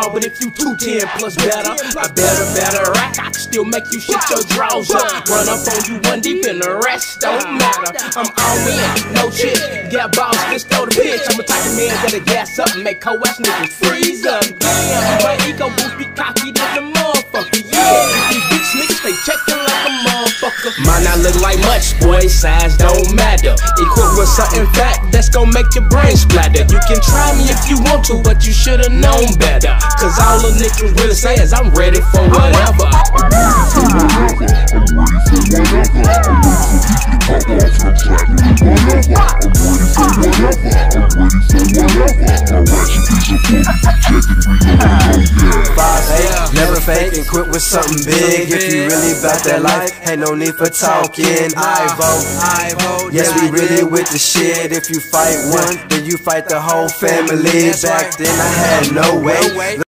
small, but if you 210 plus better, I better rack. I can still make you shit your drawers up. Run up on you one deep and the rest don't matter. I'm all in, no chick. Got balls, just throw the pitch. I'm a type of man that'll gas up and make co-ass niggas freeze up. Damn, my ego boost be cocky than the motherfucker. Yeah, these bitch niggas, they checkin' like a motherfucker. Might not look like much, boy, size don't matter. Equipped with something fat that's gon' make your brain splatter. You can try me if you want to, but you should've known better. Cause all the niggas really say is I'm ready for whatever. Never fake and quit with something big. If you really about that life, ain't no need for talking. I vote. Yes, we really with the shit. If you fight one, then you fight the whole family. Back then I had no way.